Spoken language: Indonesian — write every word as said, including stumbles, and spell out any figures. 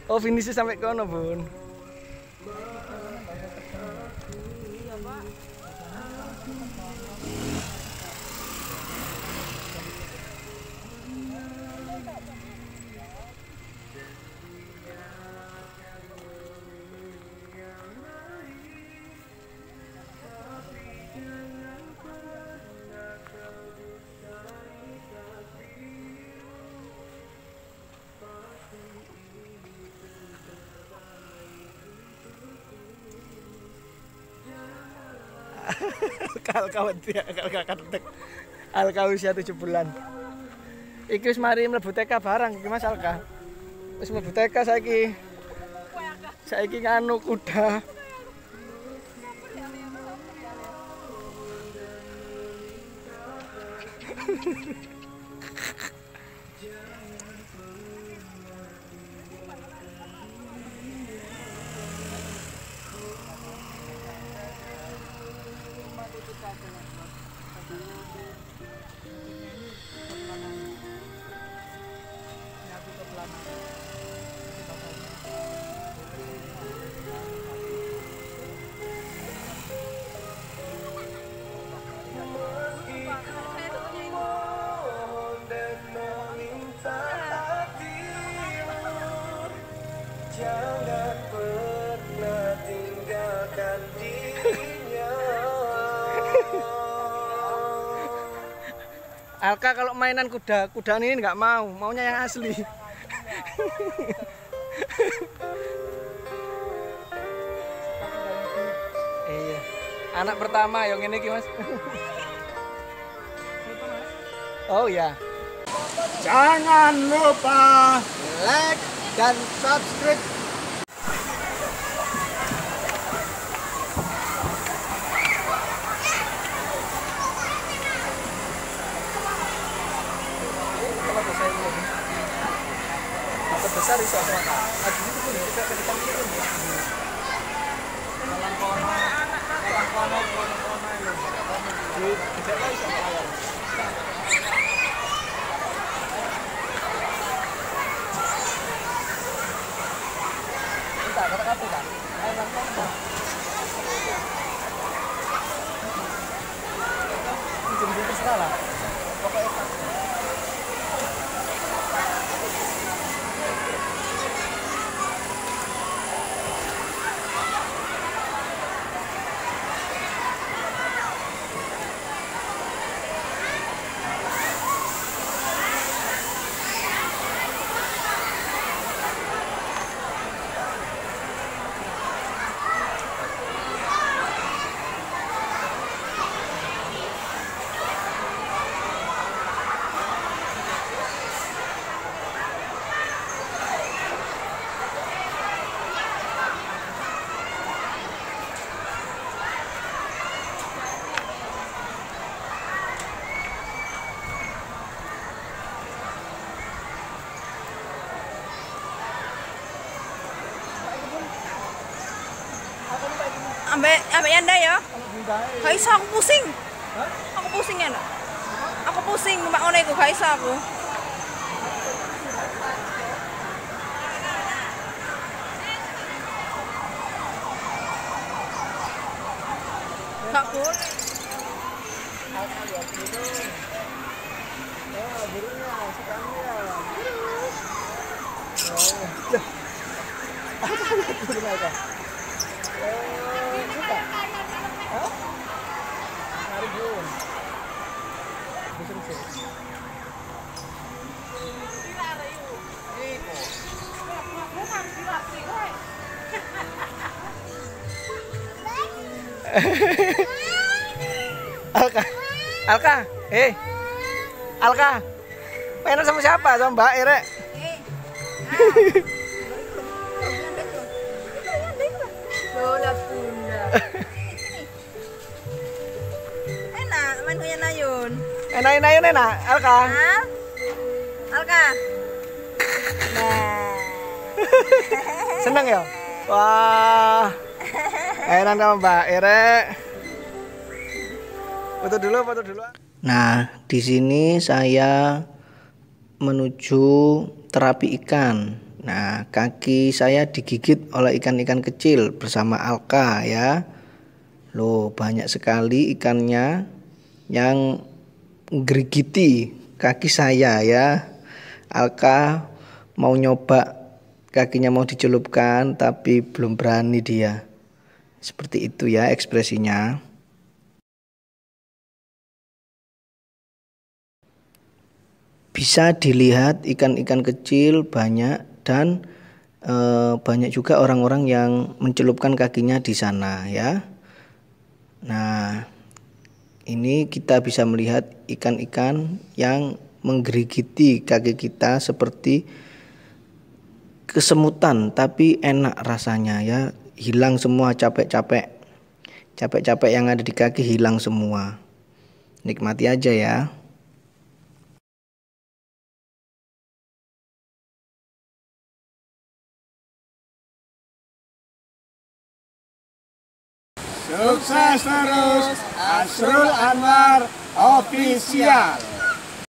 Oh, finishnya sampai kono, Bun. Alka wedi, alka katek. Alka usia tujuh bulan. Iki wis mari mlebu T K barang iki Mas Alka. Wis mlebu T K saiki. Saiki nganu kuda. Jangan pernah tinggalkan dia. Alka kalau mainan kuda, kudaan ini nggak mau, maunya yang asli. Iya, anak pertama yang ini Mas. Oh ya. Jangan lupa like dan subscribe. Dapat besar iso apa? Lagi itu pun bisa ke depan itu. Dalam kono, dalam kono, kono kono itu. Di tidak lagi sama ayam. Kita kata-kata kan. Ayo nonton. Ini terserah lah. Pokoknya Ambek ambek Yanda ya. Gak iso aku pusing. Aku pusing ya, Nak. Aku pusing numpak ngono iku gak iso aku. Gak boleh. oh, burungnya, sekarangnya. Oh. Burung apa? Eh, suka? Hah? Mari bun. Busur sih. Alka, Alka, eh, Alka, mainan sama siapa? Sama Mbak Ere. Bola bunda. Enak main punya Nayun. Enak, enak, enak, Alka. Hah? Alka. Nah. Seneng ya? Wah, enak sama Mbak Ere. Foto dulu, foto dulu. Nah, di sini saya menuju terapi ikan. Nah, kaki saya digigit oleh ikan-ikan kecil bersama Alka ya. Loh, banyak sekali ikannya yang gerigiti kaki saya ya. Alka mau nyoba, kakinya mau dicelupkan tapi belum berani dia. Seperti itu ya ekspresinya. Bisa dilihat ikan-ikan kecil banyak dan e, banyak juga orang-orang yang mencelupkan kakinya di sana ya. Nah, ini kita bisa melihat ikan-ikan yang menggerigiti kaki kita seperti kesemutan, tapi enak rasanya ya. Hilang semua capek-capek. Capek-capek yang ada di kaki hilang semua. Nikmati aja ya. Sukses terus Asrul Anwar Official.